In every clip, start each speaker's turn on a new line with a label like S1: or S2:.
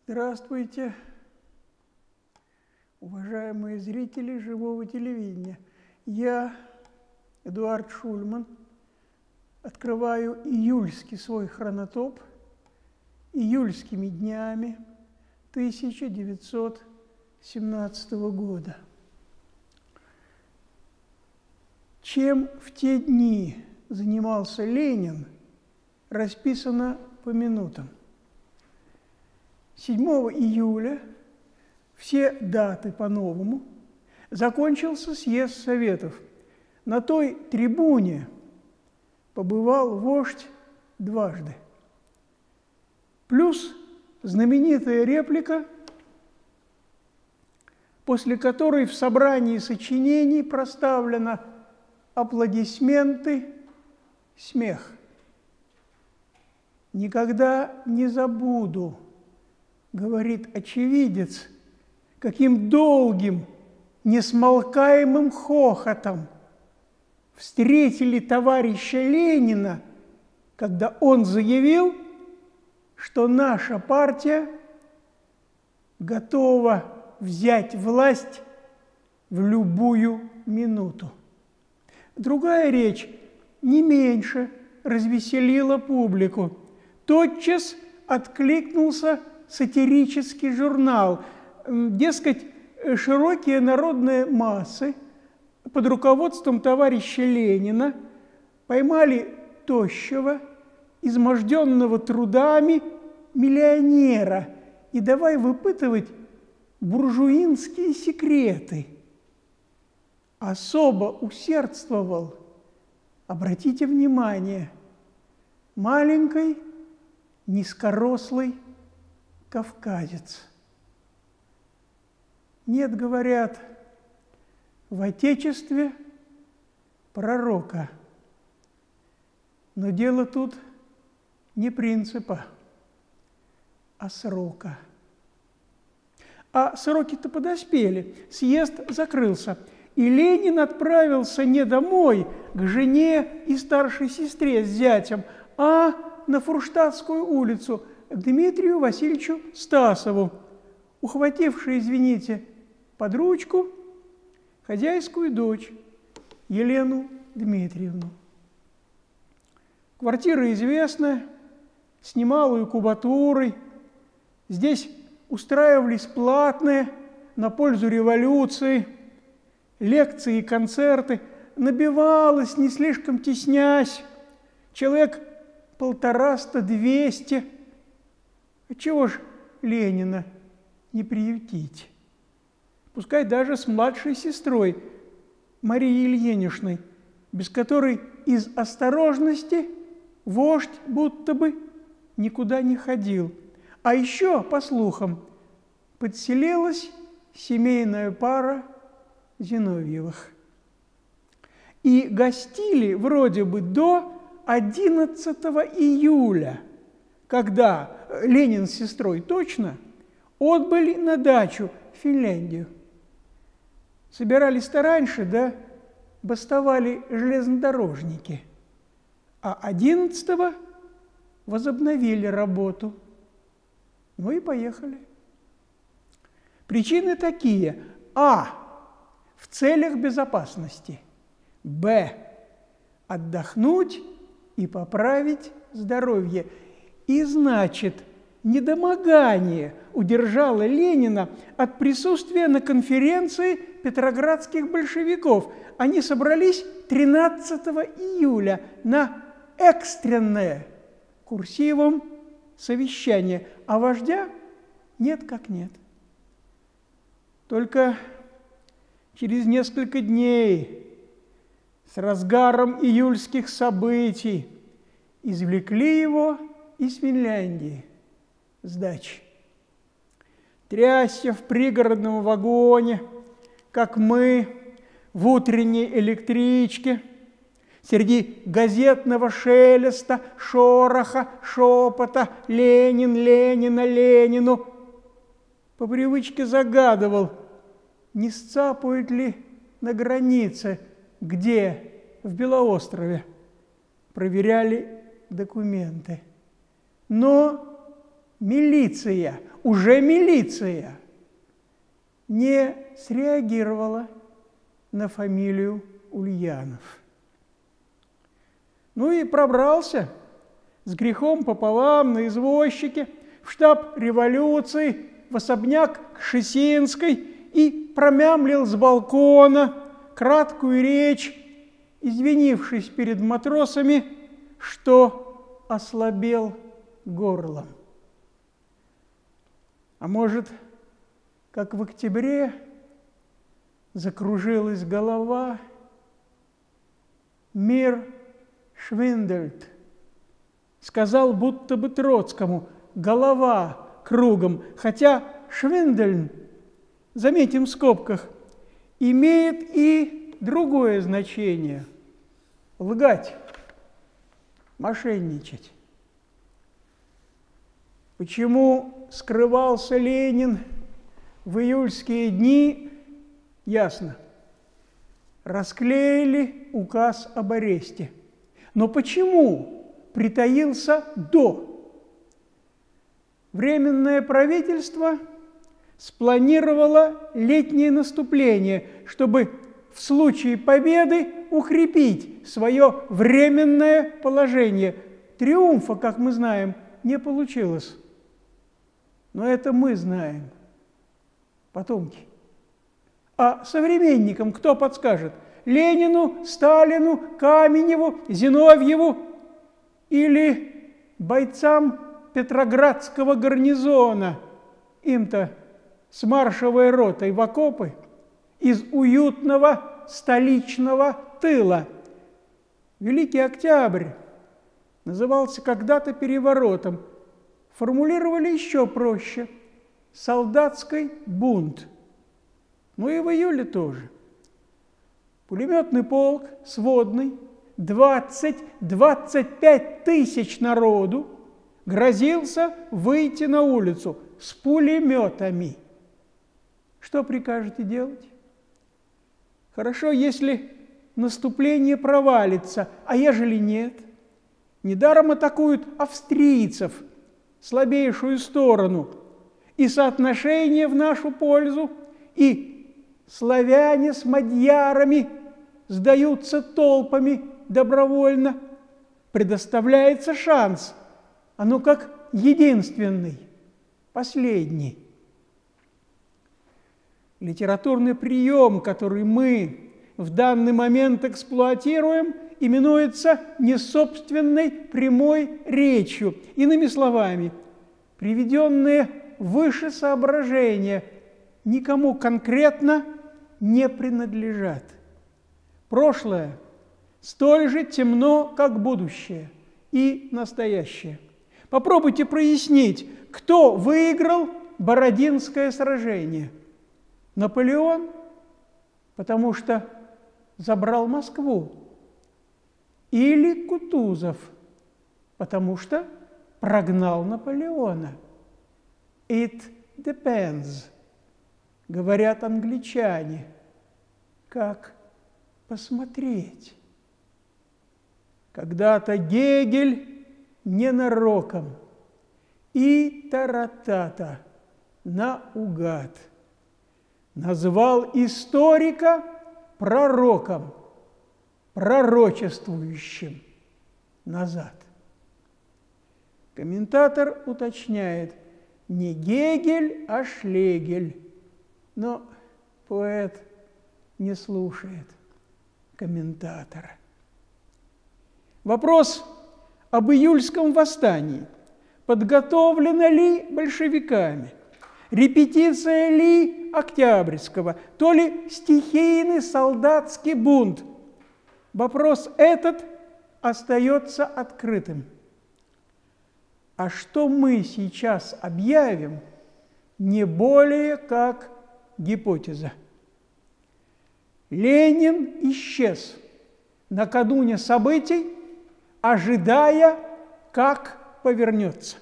S1: Здравствуйте, уважаемые зрители живого телевидения. Я, Эдуард Шульман, открываю июльский свой хронотоп июльскими днями 1917 года. Чем в те дни занимался Ленин, расписано по минутам. 7 июля, все даты по-новому, закончился съезд Советов. На той трибуне побывал вождь дважды. Плюс знаменитая реплика, после которой в собрании сочинений проставлено аплодисменты, смех. «Никогда не забуду, — говорит очевидец, — каким долгим, несмолкаемым хохотом встретили товарища Ленина, когда он заявил, что наша партия готова взять власть в любую минуту». Другая речь не меньше развеселила публику. Тотчас откликнулся сатирический журнал. Дескать, широкие народные массы под руководством товарища Ленина поймали тощего, изможденного трудами миллионера и давай выпытывать буржуинские секреты. Особо усердствовал, обратите внимание, маленький, низкорослый кавказец. Нет, говорят, в Отечестве пророка. Но дело тут не принципа, а срока. А сроки-то подоспели, съезд закрылся, и Ленин отправился не домой к жене и старшей сестре с зятем, а на Фурштадтскую улицу к Дмитрию Васильевичу Стасову, ухвативший, извините, под ручку хозяйскую дочь Елену Дмитриевну. Квартира известная, с немалой кубатурой. Здесь устраивались платные на пользу революции, лекции и концерты. Набивалось, не слишком теснясь, человек 150-200. Чего ж Ленина не приютить? Пускай даже с младшей сестрой Марией Ильиничной, без которой из осторожности вождь будто бы никуда не ходил. А еще, по слухам, подселилась семейная пара Зиновьевых. И гостили вроде бы до 11 июля, когда Ленин с сестрой точно отбыли на дачу в Финляндию. Собирались-то раньше, да бастовали железнодорожники, а 11-го возобновили работу. Ну и поехали. Причины такие. А. В целях безопасности. Б. Отдохнуть и поправить здоровье. И значит, недомогание удержало Ленина от присутствия на конференции петроградских большевиков. Они собрались 13 июля на экстренное, курсивом, совещание, а вождя нет как нет. Только через несколько дней, с разгаром июльских событий, извлекли его из Финляндии с дачи. Трясся в пригородном вагоне, как мы, в утренней электричке, среди газетного шелеста, шороха, шепота «Ленин, Ленина, Ленину» по привычке загадывал, не сцапают ли на границе, где, в Белоострове. Проверяли документы. Но милиция уже милиция не среагировала на фамилию Ульянов. Ну и пробрался с грехом пополам на извозчике в штаб революции, в особняк Кшесинской и промямлил с балкона краткую речь, извинившись перед матросами, что ослабел горлом. А может, как в октябре, закружилась голова, мир швиндельт, сказал будто бы Троцкому: голова кругом, хотя швиндельн, заметим в скобках, имеет и другое значение – лгать, мошенничать. Почему скрывался Ленин в июльские дни, ясно. Расклеили указ об аресте. Но почему притаился до? Временное правительство спланировало летнее наступление, чтобы в случае победы укрепить свое временное положение. Триумфа, как мы знаем, не получилось. Но это мы знаем, потомки. А современникам кто подскажет? Ленину, Сталину, Каменеву, Зиновьеву или бойцам Петроградского гарнизона? Им-то с маршевой ротой в окопы из уютного столичного тыла. Великий Октябрь назывался когда-то переворотом. Формулировали еще проще – солдатский бунт. Ну и в июле тоже. Пулеметный полк, сводный, 20-25 тысяч народу грозился выйти на улицу с пулеметами. Что прикажете делать? Хорошо, если наступление провалится, а ежели нет? Недаром атакуют австрийцев, слабейшую сторону, и соотношение в нашу пользу, и славяне с мадьярами сдаются толпами добровольно. Предоставляется шанс, оно как единственный, последний. Литературный прием, который мы в данный момент эксплуатируем, именуется несобственной прямой речью. Иными словами, приведенные выше соображения никому конкретно не принадлежат. Прошлое столь же темно, как будущее и настоящее. Попробуйте прояснить, кто выиграл Бородинское сражение. Наполеон, потому что забрал Москву, или Кутузов, потому что прогнал Наполеона. It depends, говорят англичане. Как посмотреть? Когда-то Гегель ненароком и таратата наугад назвал историка пророком, пророчествующим назад. Комментатор уточняет: не Гегель, а Шлегель. Но поэт не слушает комментатора. Вопрос об июльском восстании. Подготовлено ли большевиками? Репетиция ли Октябрьского? То ли стихийный солдатский бунт? Вопрос этот остается открытым. А что мы сейчас объявим, не более как гипотеза. Ленин исчез накануне событий, ожидая, как повернется.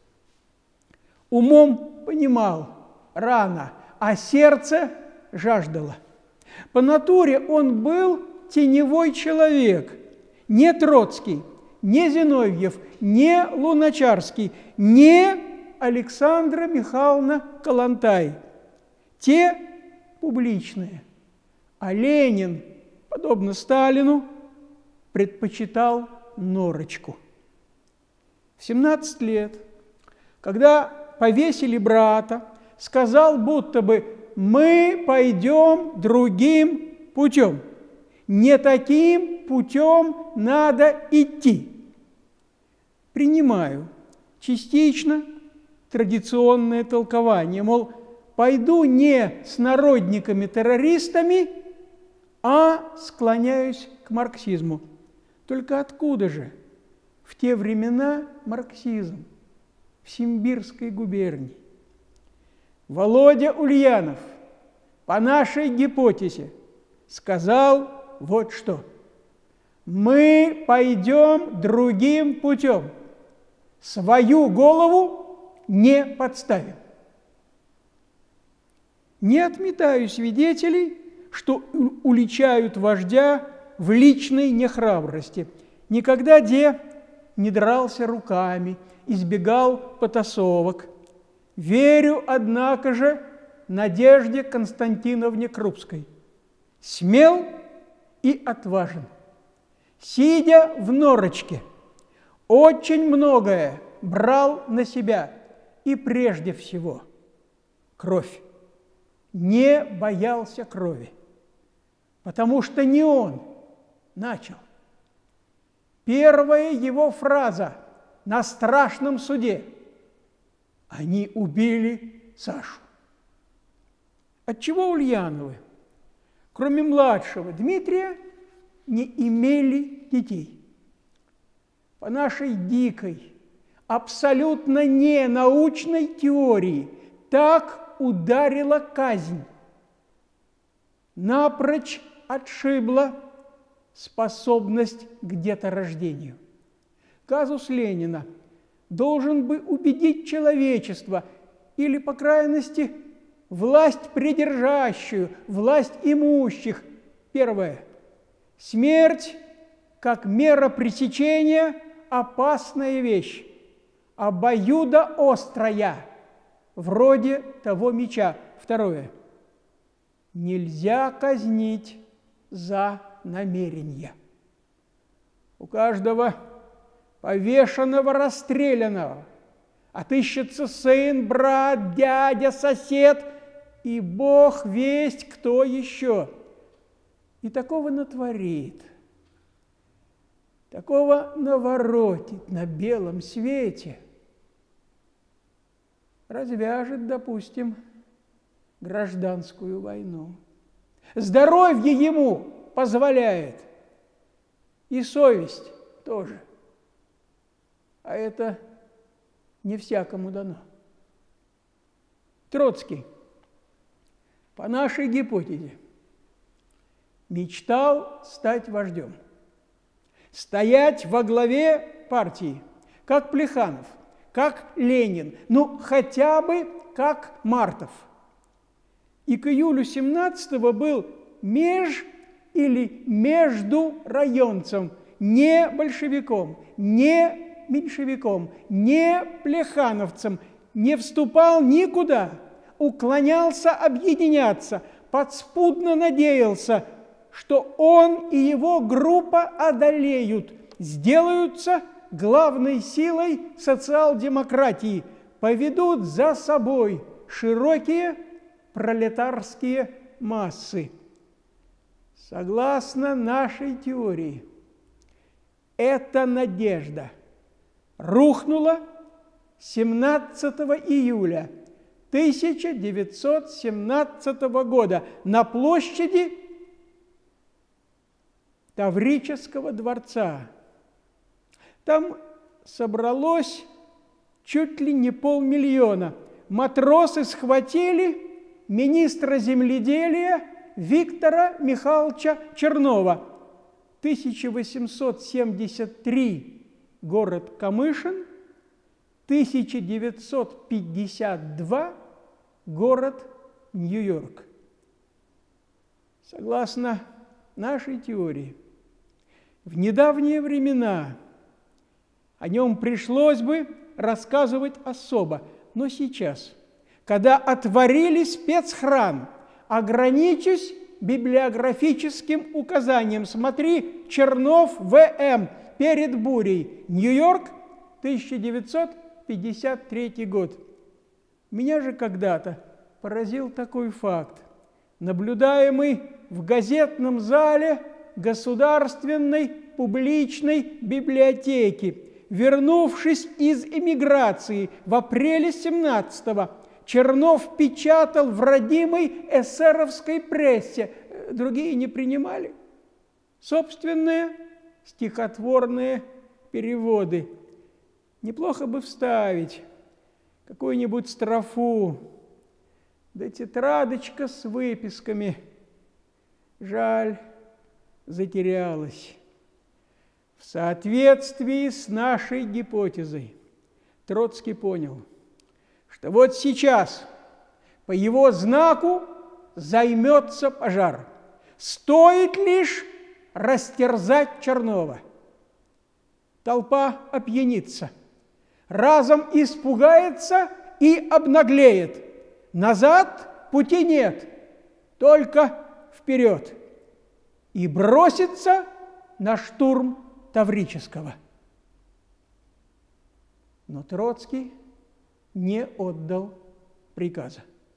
S1: Умом понимал рано, а сердце жаждало. По натуре он был теневой человек, не Троцкий, не Зиновьев, не Луначарский, не Александра Михайловна Калантай. Те публичные. А Ленин, подобно Сталину, предпочитал норочку. В 17 лет, когда повесили брата, сказал, будто бы мы пойдем другим путем. Не таким путем надо идти. Принимаю частично традиционное толкование, мол, пойду не с народниками-террористами, а склоняюсь к марксизму. Только откуда же в те времена марксизм в Симбирской губернии? Володя Ульянов по нашей гипотезе сказал вот что. Мы пойдем другим путем. Свою голову не подставим. Не отметаю свидетелей, что уличают вождя в личной нехрабрости. Никогда де не дрался руками, избегал потасовок. Верю, однако же, Надежде Константиновне Крупской. Смел и отважен. Сидя в норочке, очень многое брал на себя, и прежде всего кровь. Не боялся крови, потому что не он начал. Первая его фраза на страшном суде: «Они убили Сашу». Отчего Ульяновы, кроме младшего Дмитрия, не имели детей? По нашей дикой, абсолютно ненаучной теории так ударила казнь. Напрочь отшибла способность к деторождению. Казус Ленина должен бы убедить человечество, или, по крайности, власть придержащую, власть имущих. Первое. Смерть, как мера пресечения, опасная вещь, обоюдоострая, вроде того меча. Второе. Нельзя казнить за намерение. У каждого повешенного, расстрелянного отыщется сын, брат, дядя, сосед и Бог весть кто еще. И такого натворит, такого наворотит на белом свете, развяжет, допустим, гражданскую войну. Здоровье ему позволяет, и совесть тоже. А это не всякому дано. Троцкий, по нашей гипотезе, мечтал стать вождем, стоять во главе партии, как Плеханов, как Ленин, ну хотя бы как Мартов. И к июлю 17-го был или между районцем, не большевиком, не меньшевиком, не плехановцем, не вступал никуда, уклонялся объединяться, подспудно надеялся, что он и его группа одолеют, сделаются главной силой социал-демократии, поведут за собой широкие пролетарские массы. Согласно нашей теории, эта надежда рухнула 17 июля 1917 года на площади Таврического дворца. Там собралось чуть ли не 500 000. Матросы схватили министра земледелия Виктора Михайловича Чернова. 1873 город Камышин, 1952 город Нью-Йорк. Согласно нашей теории, в недавние времена о нем пришлось бы рассказывать особо. Но сейчас, когда отворили спецхран, ограничусь библиографическим указанием. Смотри, Чернов В.М. «Перед бурей». Нью-Йорк, 1953 год. Меня же когда-то поразил такой факт, наблюдаемый в газетном зале Государственной публичной библиотеки. Вернувшись из эмиграции в апреле 17-го, Чернов печатал в родимой эсеровской прессе, другие не принимали, собственные стихотворные переводы. Неплохо бы вставить какую-нибудь строфу, да тетрадочка с выписками. Жаль, затерялась. В соответствии с нашей гипотезой Троцкий понял, что вот сейчас по его знаку займется пожар. Стоит лишь растерзать Чернова. Толпа опьянится, разом испугается и обнаглеет. Назад пути нет, только вперед. И бросится на штурм Таврического. Но Троцкий не отдал приказа.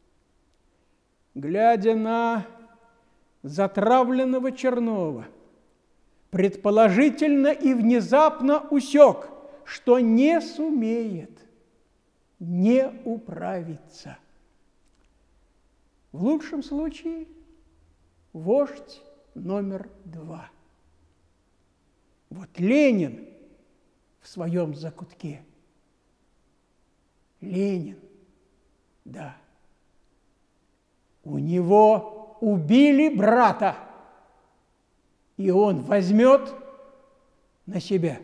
S1: Глядя на затравленного Чернова, предположительно и внезапно усек, что не сумеет, не управиться. В лучшем случае вождь номер 2. Вот Ленин в своем закутке. Ленин, да. У него убили брата, и он возьмет на себя.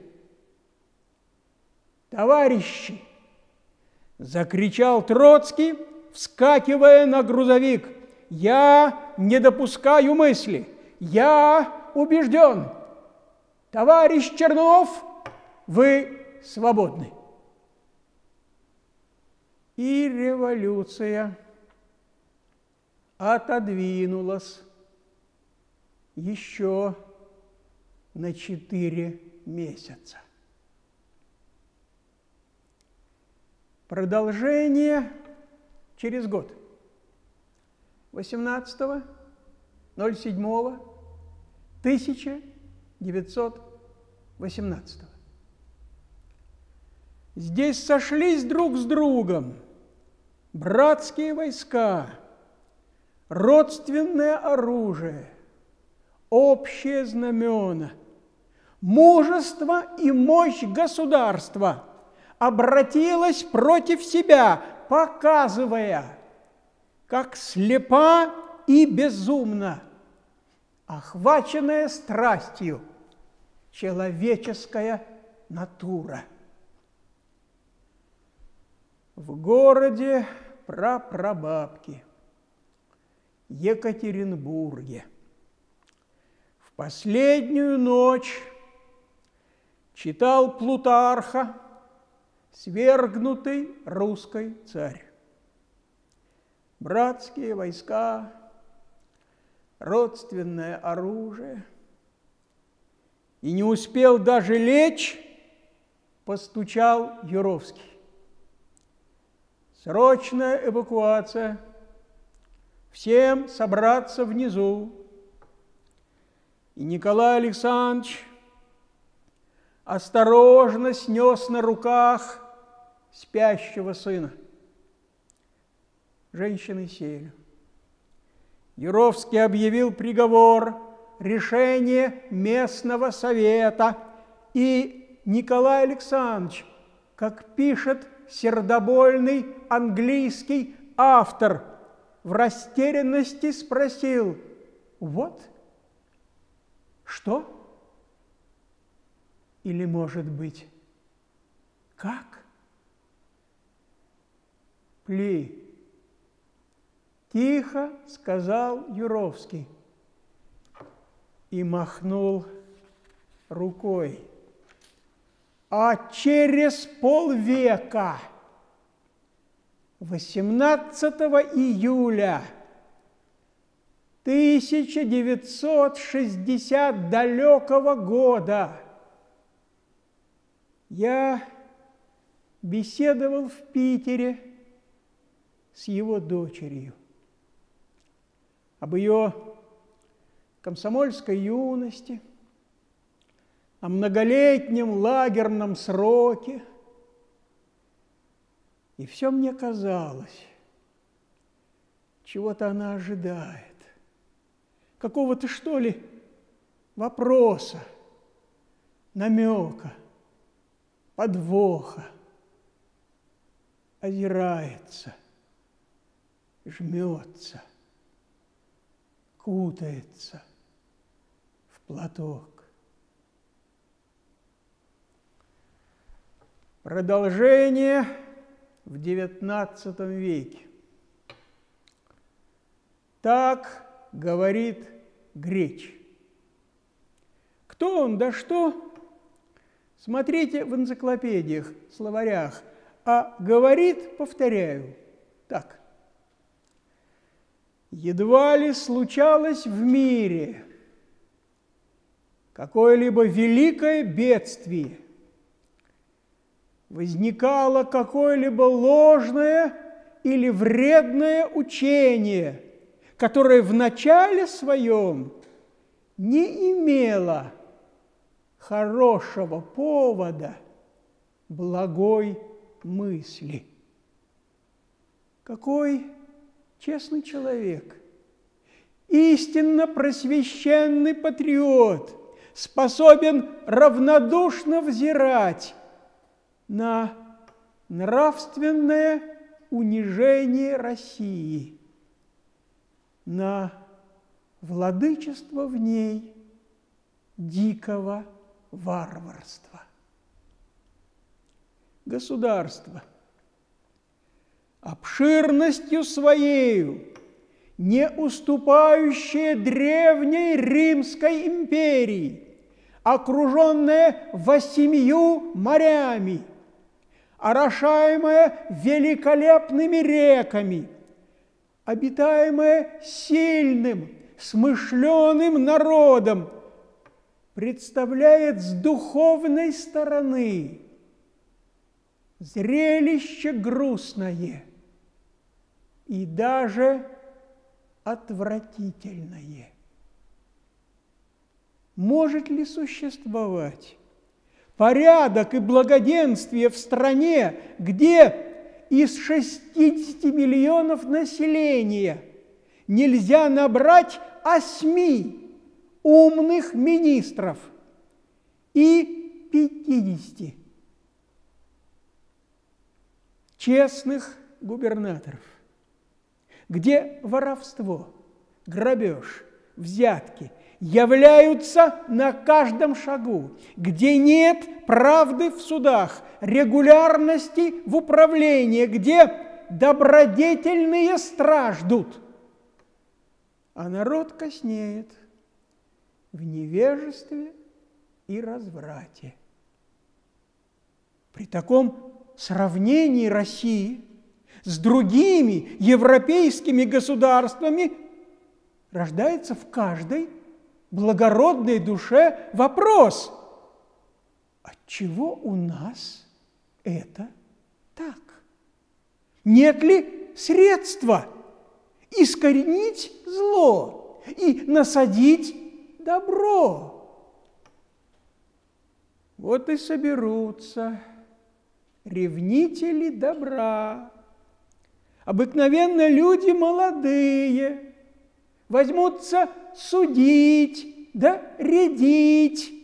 S1: «Товарищи!» – закричал Троцкий, вскакивая на грузовик. «Я не допускаю мысли, я убежден. Товарищ Чернов, вы свободны». И революция отодвинулась еще на 4 месяца. Продолжение через год. 18.07.1918. Здесь сошлись друг с другом братские войска, родственное оружие, общие знамена, мужество и мощь государства обратилось против себя, показывая, как слепа и безумна, охваченная страстью, человеческая натура. В городе прапрабабки, Екатеринбурге, в последнюю ночь читал Плутарха свергнутый русский царь. Братские войска, родственное оружие. И не успел даже лечь, постучал Юровский. Срочная эвакуация. Всем собраться внизу. И Николай Александрович осторожно снес на руках спящего сына. Женщины сели. Юровский объявил приговор, решение местного совета. И Николай Александрович, как пишет сердобольный английский автор, в растерянности спросил: «Вот что? Или, может быть, как?» «Пли», – тихо сказал Юровский и махнул рукой. «А через полвека 18 июля 1960 далекого года я беседовал в Питере с его дочерью об ее комсомольской юности, о многолетнем лагерном сроке. И все мне казалось, чего-то она ожидает, какого-то, что ли, вопроса, намека, подвоха, озирается, жмется, кутается в платок. Продолжение в XIX веке. Так говорит Греч. Кто он, да что? Смотрите в энциклопедиях, словарях. А говорит, повторяю, так. Едва ли случалось в мире какое-либо великое бедствие, возникало какое-либо ложное или вредное учение, которое в начале своем не имело хорошего повода благой мысли. Какой честный человек, истинно просвещенный патриот, способен равнодушно взирать на нравственное унижение России, на владычество в ней дикого варварства. Государство, обширностью своею, не уступающее древней Римской империи, окруженное 8 морями, орошаемое великолепными реками, обитаемое сильным, смышленым народом, представляет с духовной стороны зрелище грустное и даже отвратительное. Может ли существовать порядок и благоденствие в стране, где из 60 миллионов населения нельзя набрать 8 умных министров и 50 честных губернаторов, где воровство, грабеж, взятки являются на каждом шагу, где нет правды в судах, регулярности в управлении, где добродетельные страждут, а народ коснеет в невежестве и разврате. При таком сравнении России с другими европейскими государствами рождается в каждой благородной душе вопрос: отчего у нас это так? Нет ли средства искоренить зло и насадить добро? Вот и соберутся ревнители добра, обыкновенно люди молодые, возьмутся судить да рядить.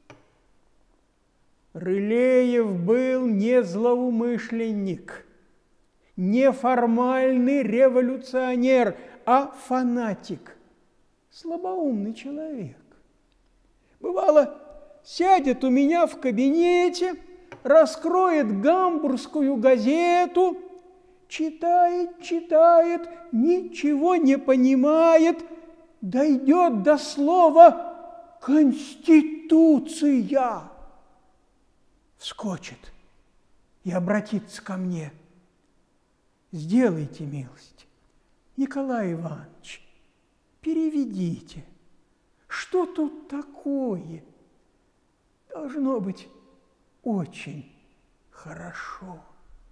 S1: Рылеев был не злоумышленник, не формальный революционер, а фанатик, слабоумный человек. Бывало, сядет у меня в кабинете, раскроет гамбургскую газету, читает, ничего не понимает, дойдет до слова «Конституция», вскочит и обратится ко мне: сделайте милость, Николай Иванович, переведите. Что тут такое? Должно быть очень хорошо.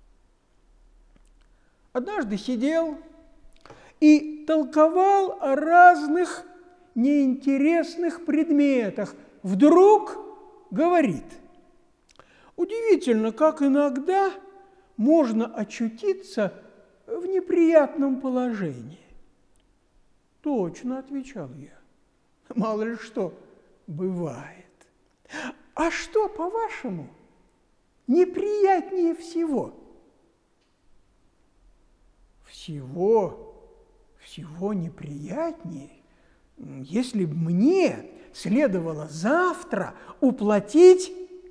S1: Однажды сидел и толковал о разных неинтересных предметах. Вдруг говорит: удивительно, как иногда можно очутиться в неприятном положении. Точно, отвечал я. Мало ли что бывает. А что, по-вашему, неприятнее всего? Всего неприятнее, если бы мне следовало завтра уплатить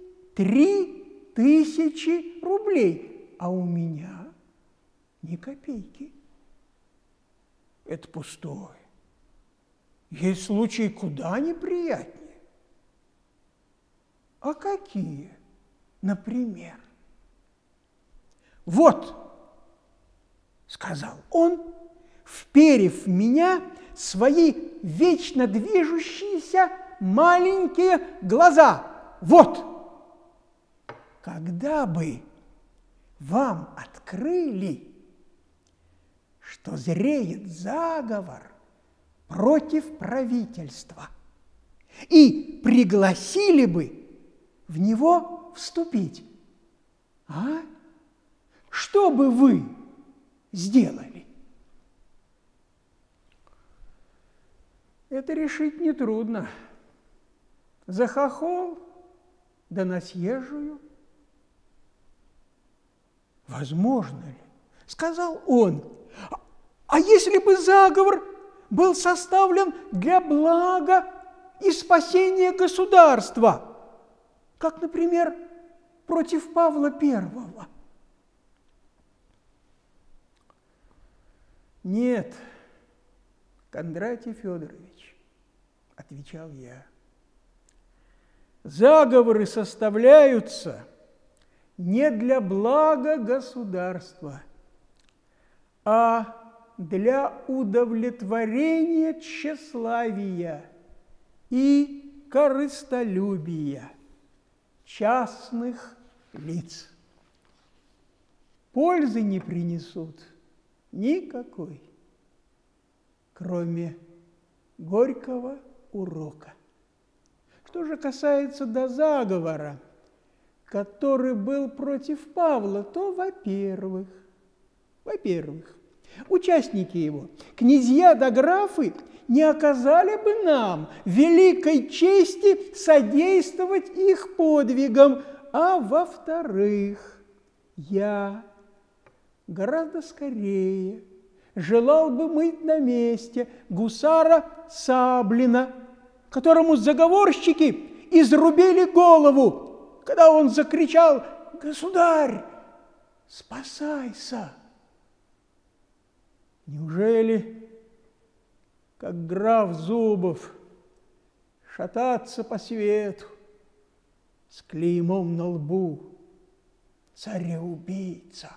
S1: 3000 рублей, а у меня ни копейки. Это пустое. Есть случаи куда неприятнее. А какие? Например. Вот, сказал он, вперев в меня свои вечно движущиеся маленькие глаза. Вот, когда бы вам открыли, что зреет заговор против правительства, и пригласили бы в него вступить, что бы вы сделали? Это решить нетрудно. За хохол да на съезжую. Возможно ли? Сказал он. А если бы заговор был составлен для блага и спасения государства, как, например, против Павла I? Нет, Кондратий Федорович, отвечал я, заговоры составляются не для блага государства, а для удовлетворения тщеславия и корыстолюбия частных лиц. Пользы не принесут никакой, кроме горького урока. Что же касается до заговора, который был против Павла, то, во-первых, участники его, князья да графы, не оказали бы нам великой чести содействовать их подвигам, а во-вторых, я гораздо скорее желал бы мыть на месте гусара Саблина, которому заговорщики изрубили голову, когда он закричал: «Государь, спасайся!» Неужели, как граф Зубов, шататься по свету с клеймом на лбу «Цареубийца»?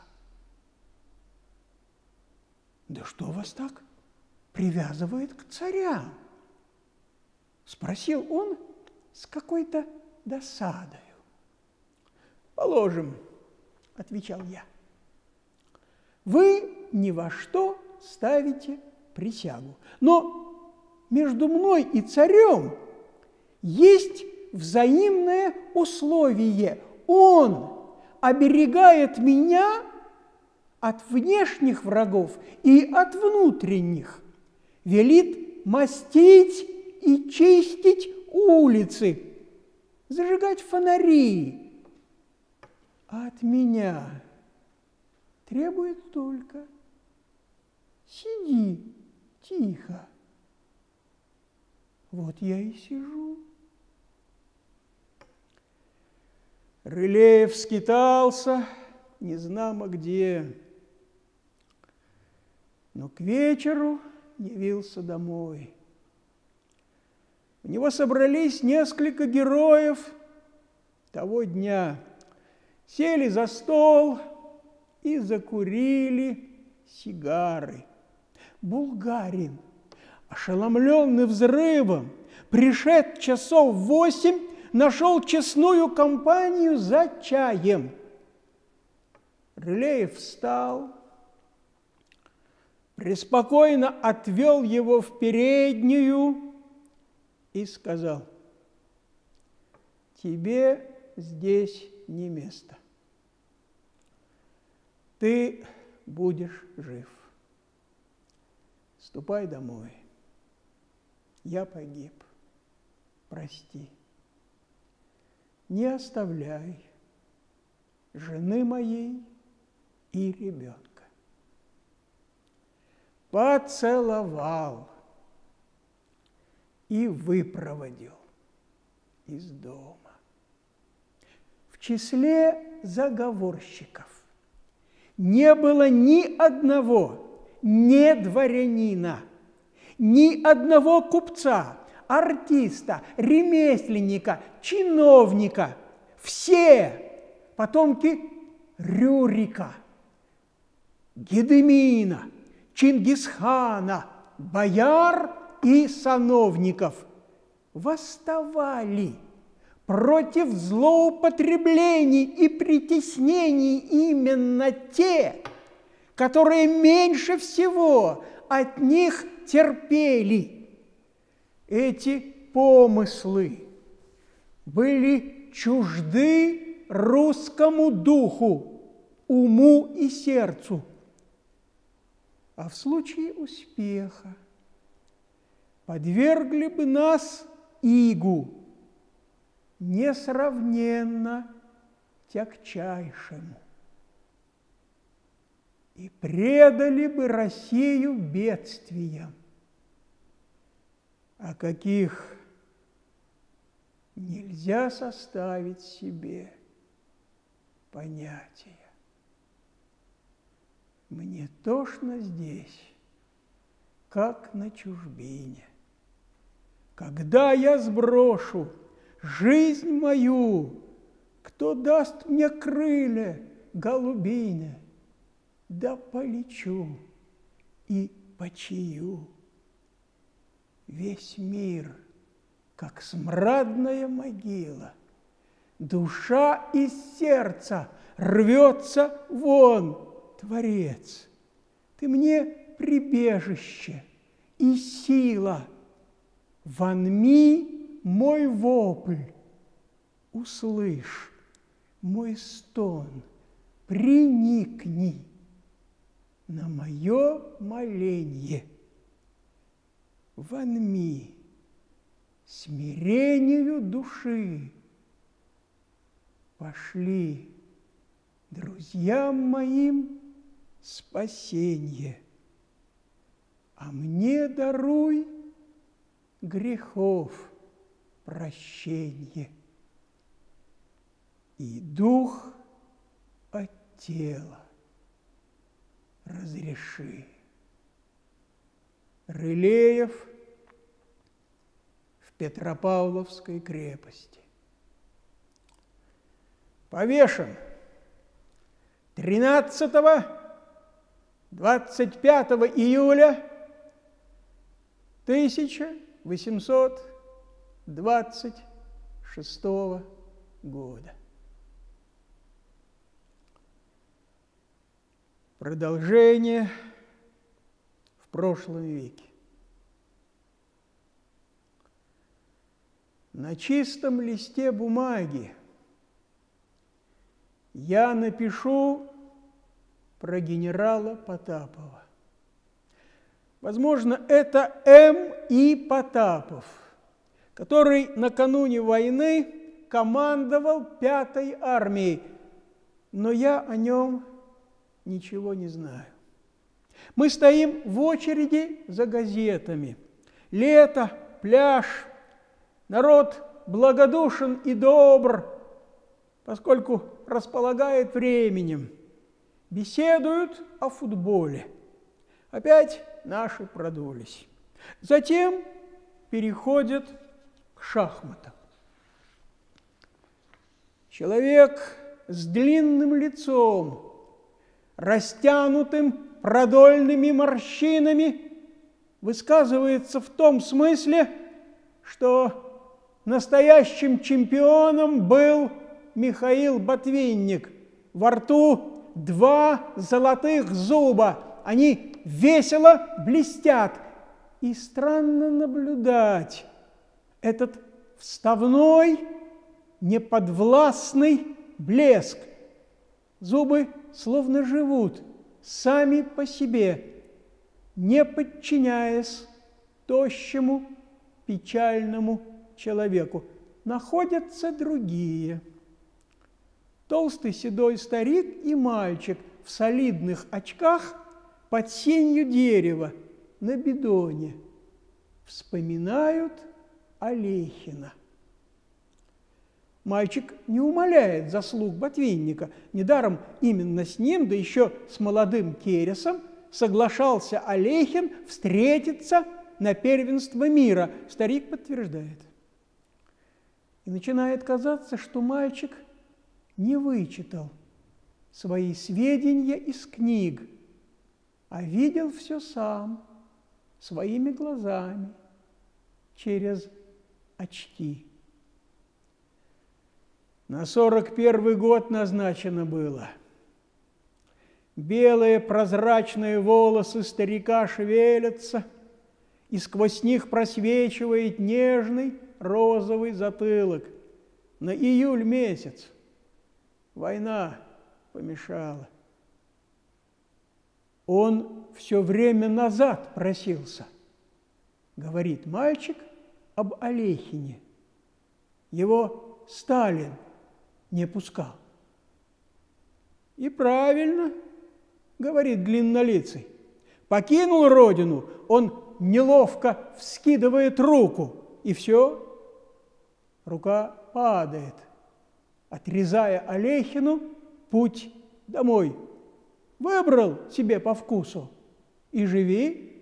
S1: Да что вас так привязывает к царям? Спросил он с какой-то досадою. Положим, отвечал я, вы ни во что ставите присягу, но между мной и царем есть взаимное условие. Он оберегает меня от внешних врагов и от внутренних, велит мастить и чистить улицы, зажигать фонари, а от меня требует только: сиди тихо. Вот я и сижу. Рылеев скитался незнамо где, но к вечеру явился домой. У него собрались несколько героев того дня, сели за стол и закурили сигары. Булгарин, ошеломленный взрывом, пришед часов 8, нашел честную компанию за чаем. Рылеев встал, преспокойно отвел его в переднюю и сказал: тебе здесь не место. Ты будешь жив. Ступай домой. Я погиб. Прости. Не оставляй жены моей и ребенка. Поцеловал и выпроводил из дома. В числе заговорщиков не было ни одного, ни дворянина, ни одного купца, артиста, ремесленника, чиновника. Все потомки Рюрика, Гедемина, Чингисхана, бояр и сановников восставали против злоупотреблений и притеснений именно те, которые меньше всего от них терпели. Эти помыслы были чужды русскому духу, уму и сердцу. А в случае успеха подвергли бы нас игу несравненно тягчайшему и предали бы Россию бедствиям, о каких нельзя составить себе понятия. Мне тошно здесь, как на чужбине. Когда я сброшу жизнь мою, кто даст мне крылья голубиные, да полечу и почию. Весь мир, как смрадная могила, душа из сердца рвется вон. Творец, ты мне прибежище и сила, вонми мой вопль, услышь мой стон, приникни на мое моленье, вонми смирению души, пошли друзьям моим спасенье, а мне даруй грехов прощенье и дух от тела разреши. Рылеев в Петропавловской крепости. Повешен 13-25 июля 1826 года. Продолжение в прошлом веке. На чистом листе бумаги я напишу про генерала Потапова. Возможно, это М.И. Потапов, который накануне войны командовал 5-й армией, но я о нем ничего не знаю. Мы стоим в очереди за газетами. Лето, пляж, народ благодушен и добр, поскольку располагает временем. Беседуют о футболе. Опять наши продулись. Затем переходят к шахматам. Человек с длинным лицом, растянутым продольными морщинами, высказывается в том смысле, что настоящим чемпионом был Михаил Ботвинник. Во рту 2 золотых зуба, они весело блестят. И странно наблюдать этот вставной, неподвластный блеск. Зубы словно живут сами по себе, не подчиняясь тощему, печальному человеку. Находятся другие. Толстый седой старик и мальчик в солидных очках под сенью дерева на бидоне вспоминают Алехина. Мальчик не умаляет заслуг Ботвинника. Недаром именно с ним, да еще с молодым Кересом, соглашался Алехин встретиться на первенство мира. Старик подтверждает. И начинает казаться, что мальчик не вычитал свои сведения из книг, а видел все сам, своими глазами, через очки. На 41-й год назначено было. Белые прозрачные волосы старика шевелятся, и сквозь них просвечивает нежный розовый затылок. На июль месяц. Война помешала. Он все время назад просился, говорит мальчик об Алехине. Его Сталин не пускал. И правильно, говорит длиннолицый. Покинул родину, он неловко вскидывает руку, и все, рука падает, отрезая Алехину путь домой. Выбрал себе по вкусу и живи.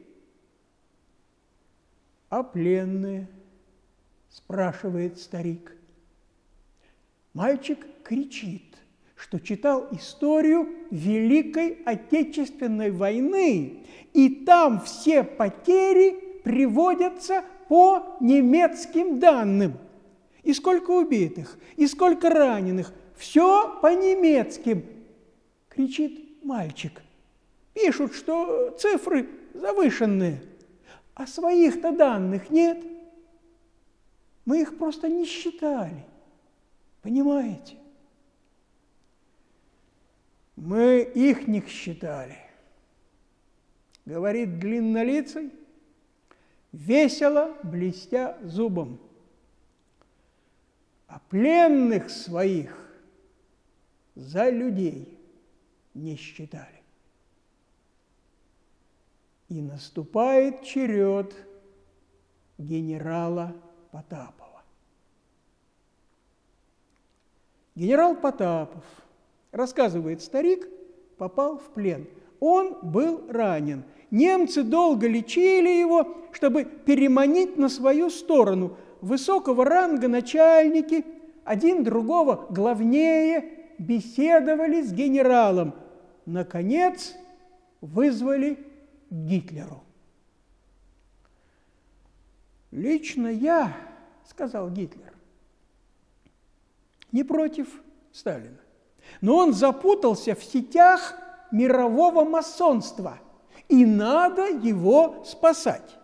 S1: А пленные, спрашивает старик. Мальчик кричит, что читал историю Великой Отечественной войны, и там все потери приводятся по немецким данным. И сколько убитых, и сколько раненых, все по немецким, кричит мальчик. Пишут, что цифры завышенные, а своих-то данных нет. Мы их просто не считали. Понимаете? Мы их не считали. Говорит длиннолицый, весело блестя зубом. А пленных своих за людей не считали. И наступает черед генерала Потапова. Генерал Потапов, рассказывает старик, попал в плен. Он был ранен. Немцы долго лечили его, чтобы переманить на свою сторону. Высокого ранга начальники, один другого главнее, беседовали с генералом. Наконец, вызвали к Гитлеру. «Лично я, — сказал Гитлер, — не против Сталина, но он запутался в сетях мирового масонства, и надо его спасать.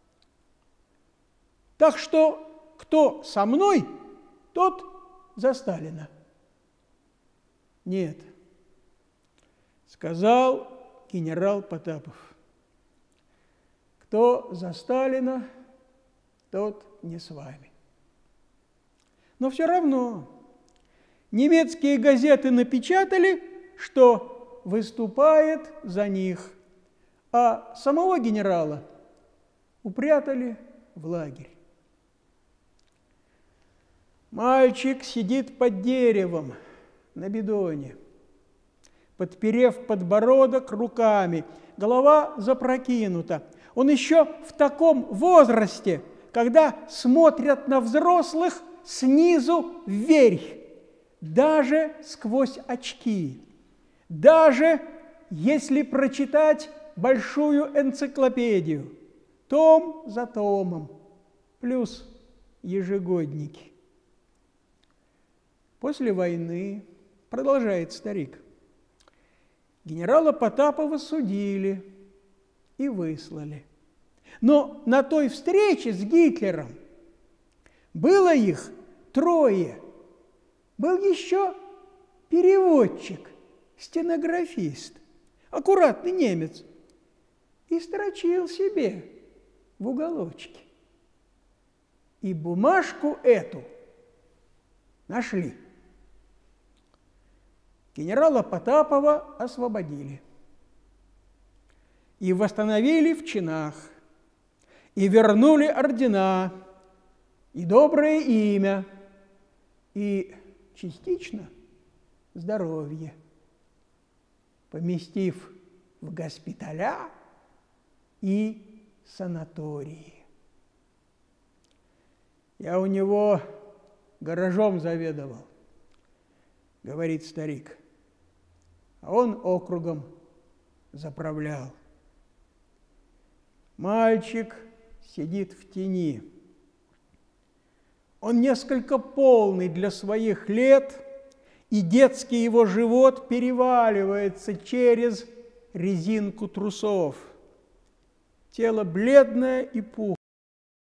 S1: Так что кто со мной, тот за Сталина». «Нет, — сказал генерал Потапов, — кто за Сталина, тот не с вами». Но все равно немецкие газеты напечатали, что выступает за них, а самого генерала упрятали в лагерь. Мальчик сидит под деревом на бидоне, подперев подбородок руками, голова запрокинута. Он еще в таком возрасте, когда смотрят на взрослых снизу вверх, даже сквозь очки, даже если прочитать большую энциклопедию, том за томом, плюс ежегодники. После войны, продолжает старик, генерала Потапова судили и выслали. Но на той встрече с Гитлером было их 3. Был еще переводчик, стенографист, аккуратный немец, и строчил себе в уголочке. И бумажку эту нашли. Генерала Потапова освободили и восстановили в чинах, и вернули ордена, и доброе имя, и частично здоровье, поместив в госпиталя и санатории. Я у него гаражом заведовал, говорит старик, а он округом заправлял. Мальчик сидит в тени. Он несколько полный для своих лет, и детский его живот переваливается через резинку трусов. Тело бледное и пухлое.